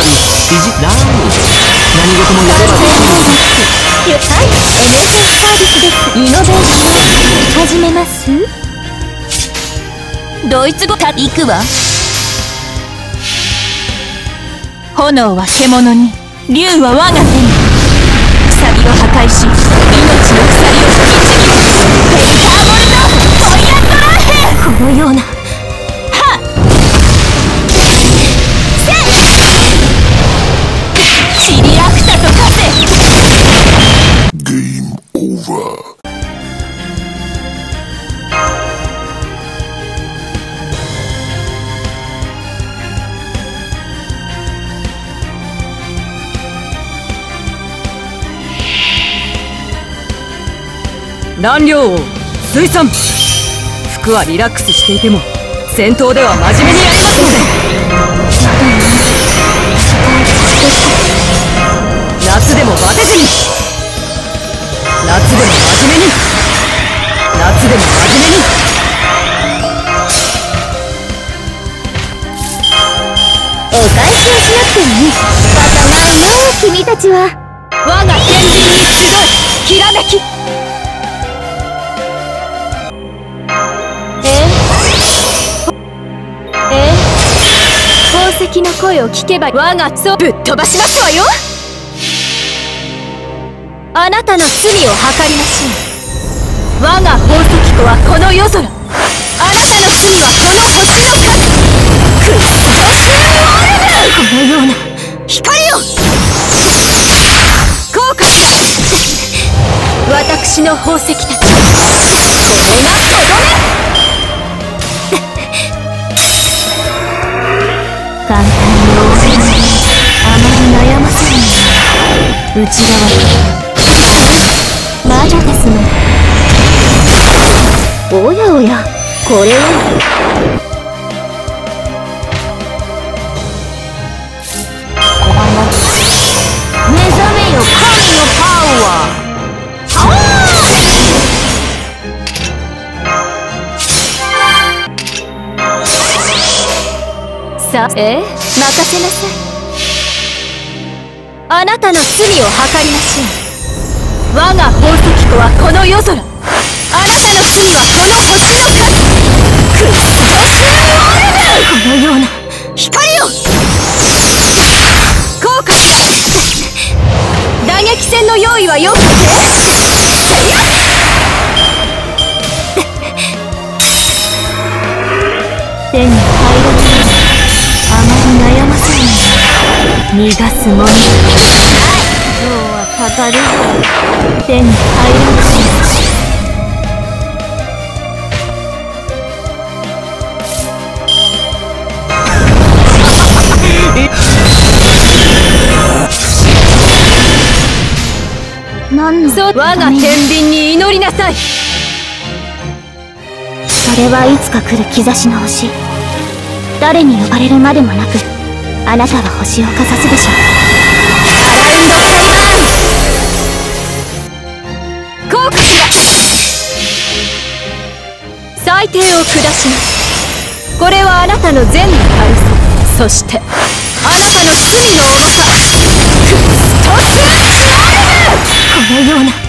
りいじらん。何事もやればできる。 はい、NSS サービスです。イノベーション始めます。ドイツ語行くわ。炎は獣に、竜は我が手に。鎖を破壊し、命の鎖を引きちぎる。ペルターボルトポイアントラーヘン。このようなはっせっシリアクタと化せ。 ゲームオーバー。 燃料王水産。服はリラックスしていても戦闘では真面目にやりますので。夏でもバテずに、夏でも真面目に、夏でも真面目に。 お返しをしなくてもいい。仕方ないな君たちは。我が天秤に集いきらめき。宝石の声を聞けば我がそうぶっ飛ばしますわよ。あなたの罪を計りましょう。我が宝石庫はこの夜空。あなたの罪はこの星の数。クリストシューオルム。このような光を効果し私の宝石たち、これがとどめ。簡単に終わりあまり悩ませない。内側まだですね。おやおや、これは目覚めよ神のパワー。さあ、任せなさい。あなたの罪を計りましょう。我が宝石庫はこの夜空。あなたの罪はこの星の数。クリストシューオルム。このような光を効果し打撃戦の用意はよくて。手に入らない。あまり悩ませない。逃がすもの。今日はたかる。手に入らない。なんぞ我が天秤に祈りなさい。それはいつか来る兆しの星。誰に呼ばれるまでもなくあなたは星をかざすでしょう。アラウンドタイマン効果しだ裁定を下します。これはあなたの善の軽さ、そしてあなたの罪の重さ。クリストシューシュアルム。このような